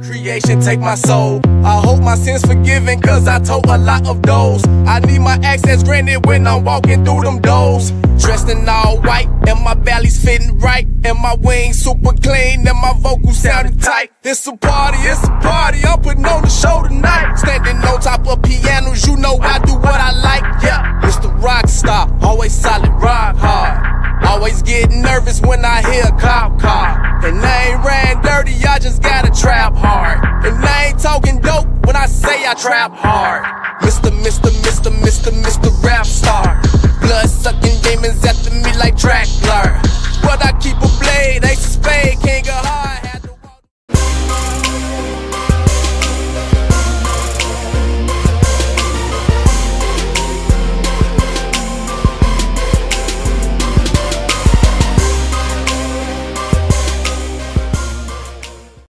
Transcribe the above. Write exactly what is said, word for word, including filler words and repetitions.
Creation take my soul. I hope my sins forgiven, cause I told a lot of those. I need my access granted when I'm walking through them doors. Dressed in all white, and my belly's fitting right, and my wings super clean, and my vocals sounding tight. It's a party, it's a party, I'm putting on the show tonight. Standing on top of pianos, you know I do what I like, yeah. Mister Rockstar, always solid, rock hard. Always get nervous when I hear a cop car. And I ain't ran dirty, I just gotta trap hard. And I ain't talking dope when I say I trap hard. Mister, Mister, Mister, Mister, Mister Rap Star.